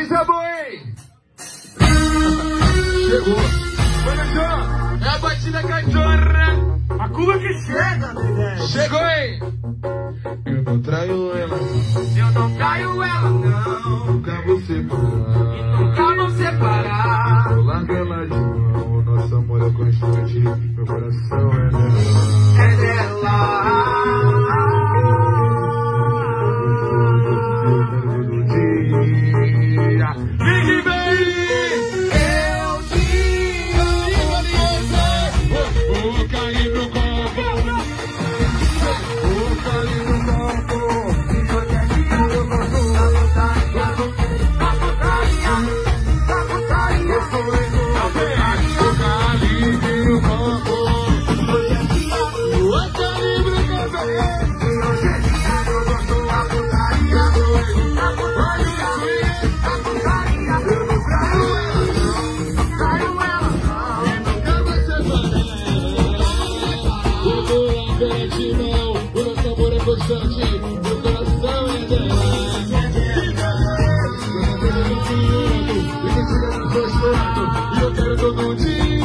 Coisa boa, hein? Chegou. Olha só, é a batida cachorra. A curva que chega, né? Chegou, hein? Eu não traio ela. Eu não traio ela, não. Nunca vou separar. E nunca vou separar. Eu largo ela de mão. Nosso amor é constante. Meu coração é dela. É dela. Big Baby, eu te amo. O carinho no corpo, o carinho no corpo. Eu te amo, eu gosto da putaria, da putaria. Eu sou o carinho no corpo. Eu te amo, o carinho no corpo. Hoje é dia que eu gosto da putaria, da putaria. Constante, meu coração é dela. E eu quero todo dia.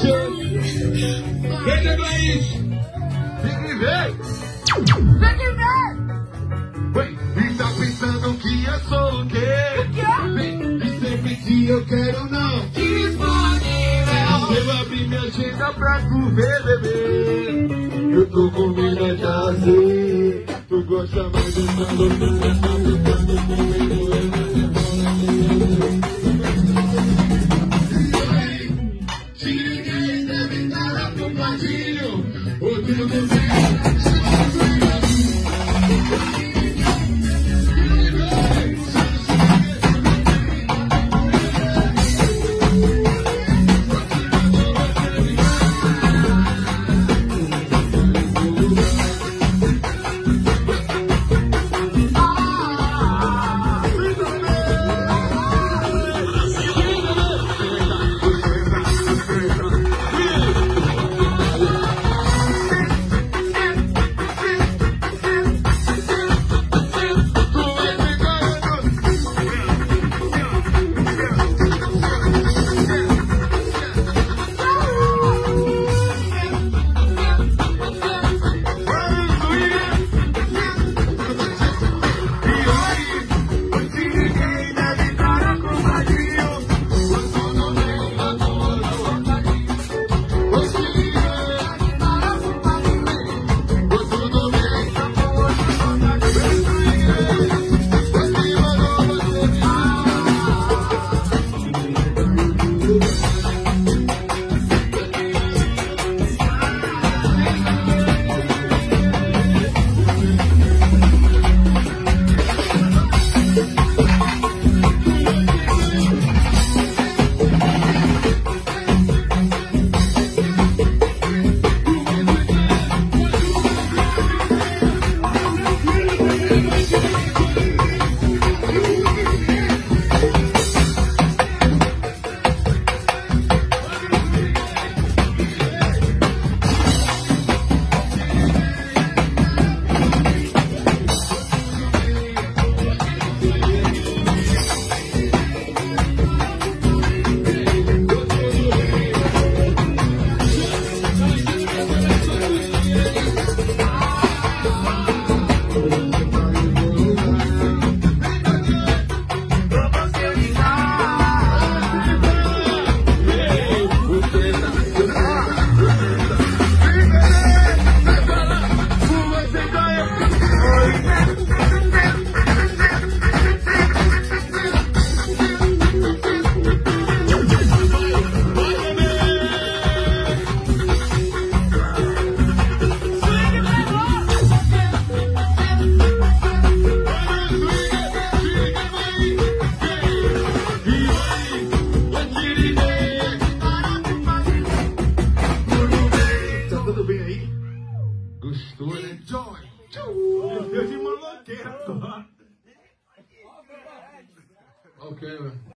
Vem, Laís! Vem que vem! Vem que vem! E tá pensando que eu sou o quê? O quê? Vem, e sempre que eu quero não. Disponível! Eu abri minha agenda pra tu ver, bebê. Eu tô com medo de fazer. Tu gosta mais de quando tu tá ficando comigo. Se ninguém deve estar arrumadinho. Outro do Gostou, né? Eu de maloqueira, só. Ok, mano.